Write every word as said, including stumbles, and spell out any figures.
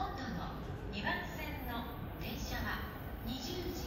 都のにばん線の電車はにじゅうじ